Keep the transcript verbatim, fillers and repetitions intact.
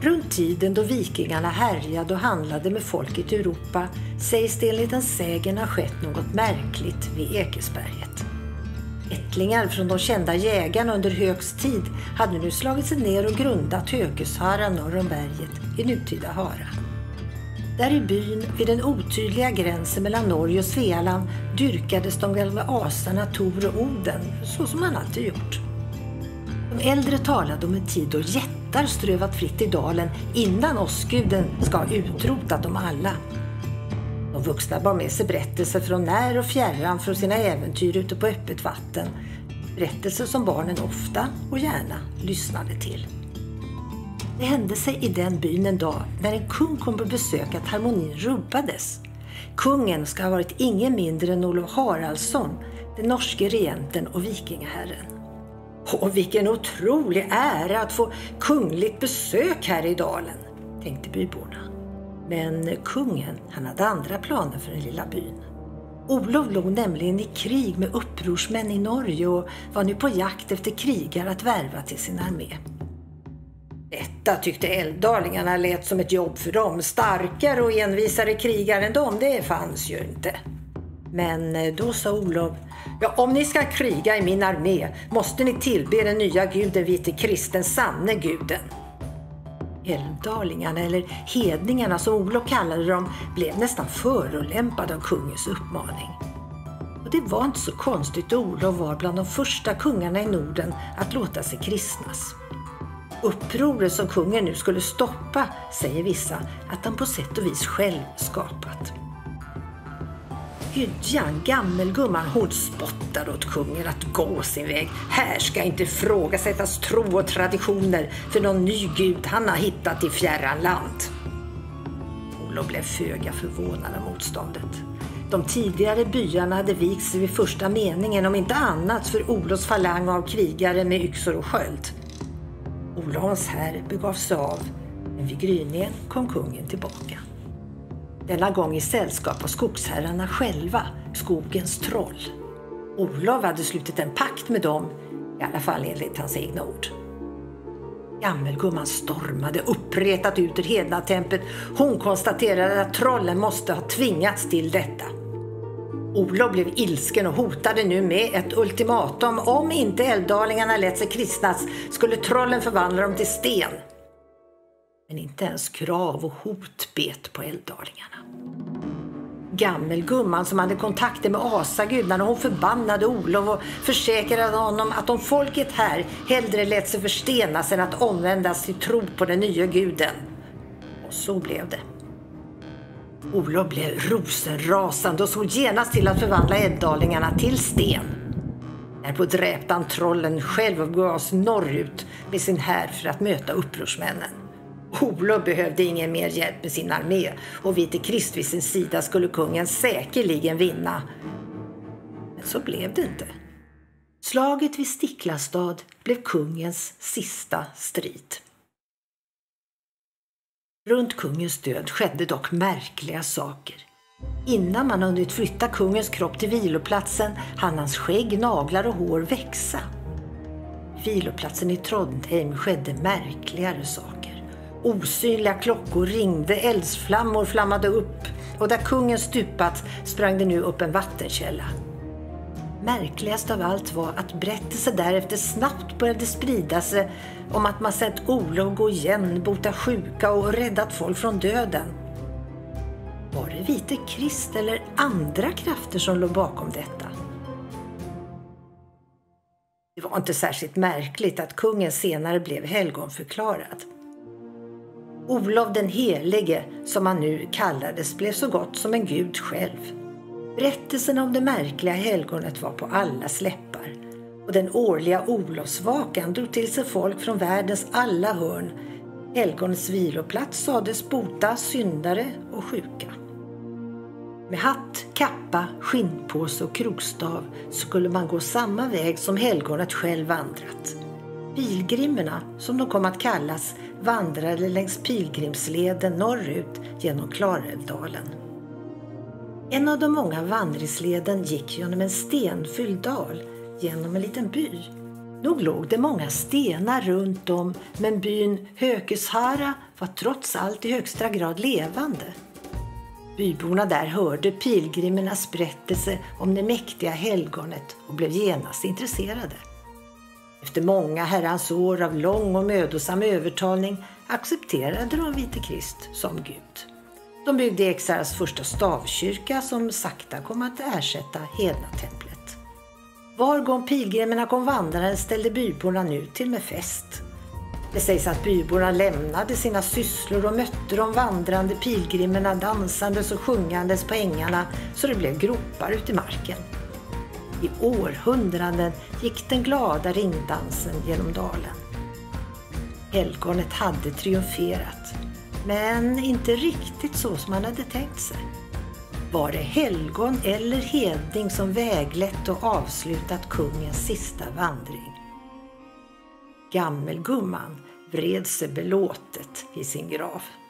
Runt tiden då vikingarna härjade och handlade med folket i Europa sägs det enligt en sägen ha skett något märkligt vid Ekesberget. Ättlingar från de kända jägarna under Höks tid hade nu slagit sig ner och grundat Hökeshara norr om berget i nutida Hara. Där i byn vid den otydliga gränsen mellan Norge och Svealand dyrkades de gamla asarna Tor och Oden, så som man alltid gjort. De äldre talade om en tid då jättar strövat fritt i dalen innan åskguden ska ha utrotat dem alla. De vuxna bar med sig berättelser från när och fjärran från sina äventyr ute på öppet vatten. Berättelser som barnen ofta och gärna lyssnade till. Det hände sig i den byn en dag när en kung kom på besök att harmonin rubbades. Kungen ska ha varit ingen mindre än Olof Haraldsson, den norske regenten och vikingaherren. Och vilken otrolig ära att få kungligt besök här i dalen, tänkte byborna. Men kungen, han hade andra planer för den lilla byn. Olof låg nämligen i krig med upprorsmän i Norge och var nu på jakt efter krigare att värva till sin armé. Detta tyckte älvdalingarna lät som ett jobb för dem. Starkare och envisare krigare än dem, det fanns ju inte. Men då sa Olof: ja, om ni ska kriga i min armé måste ni tillbe den nya guden vite kristen sanne guden. Älvdalingarna, eller hedningarna som Olof kallade dem, blev nästan förolämpade av kungens uppmaning. Och det var inte så konstigt, Olof var bland de första kungarna i Norden att låta sig kristnas. Upproret som kungen nu skulle stoppa, säger vissa, att han på sätt och vis själv skapat. Hydjan, gammelgumman, hon spottar åt kungen att gå sin väg. Här ska inte ifrågasättas tro och traditioner för någon ny gud han har hittat i fjärran land. Olof blev föga förvånad av motståndet. De tidigare byarna hade vikt sig vid första meningen, om inte annat för Olofs falang av krigare med yxor och sköld. Olofs här begav sig av, men vid gryningen kom kungen tillbaka. Denna gång i sällskap av skogsherrarna själva, skogens troll. Olof hade slutit en pakt med dem, i alla fall enligt hans egna ord. Gammelgumman stormade uppretat ut ur hednatempet. Hon konstaterade att trollen måste ha tvingats till detta. Olof blev ilsken och hotade nu med ett ultimatum. Om inte älvdalingarna lät sig kristnas skulle trollen förvandla dem till sten. Men inte ens krav och hot bet på älvdalingarna. Gammelgumman som hade kontakter med asagudarna, hon förbannade Olof och försäkrade honom att om folket här hellre lät sig förstenas än att omvändas till tro på den nya guden. Och så blev det. Olof blev rosenrasande och såg genast till att förvandla älvdalingarna till sten. Därpå dräpte han trollen själv och gav oss norrut med sin här för att möta upprorsmännen. Olof behövde ingen mer hjälp med sin armé och vite Krist vid sin sida skulle kungen säkerligen vinna. Men så blev det inte. Slaget vid Stiklastad blev kungens sista strid. Runt kungens död skedde dock märkliga saker. Innan man hunnit flytta kungens kropp till viloplatsen hann hans skägg, naglar och hår växa. Viloplatsen i Trondheim skedde märkligare saker. Osynliga klockor ringde, eldsflammor flammade upp och där kungen stupat sprang det nu upp en vattenkälla. Märkligast av allt var att berättelser därefter snabbt började sprida sig om att man sett Olof gå igen, bota sjuka och räddat folk från döden. Var det vite Krist eller andra krafter som låg bakom detta? Det var inte särskilt märkligt att kungen senare blev helgonförklarad. Olof den helige, som han nu kallades, blev så gott som en gud själv. Berättelsen om det märkliga helgonet var på allas läppar och den årliga Olofsvakan drog till sig folk från världens alla hörn. Helgonets viloplats sades bota syndare och sjuka. Med hatt, kappa, skinnpåse och krokstav skulle man gå samma väg som helgonet själv vandrat. Pilgrimerna, som de kom att kallas, vandrade längs pilgrimsleden norrut genom Klarälvdalen. En av de många vandringsleden gick genom en stenfylld dal genom en liten by. Nog låg det många stenar runt om, men byn Hökeshara var trots allt i högsta grad levande. Byborna där hörde pilgrimernas berättelse om det mäktiga helgonet och blev genast intresserade. Efter många herrans år av lång och mödosam övertalning accepterade de Vite Krist som Gud. De byggde Ekshärads första stavkyrka som sakta kom att ersätta Hedna-templet. Var gång pilgrimerna kom vandrare ställde byborna nu till med fest. Det sägs att byborna lämnade sina sysslor och mötte de vandrande pilgrimerna dansandes och sjungandes på ängarna så det blev gropar ut i marken. I århundraden gick den glada ringdansen genom dalen. Helgonet hade triumferat, men inte riktigt så som man hade tänkt sig. Var det helgon eller hedning som väglett och avslutat kungens sista vandring? Gammelgumman vred sig belåtet i sin grav.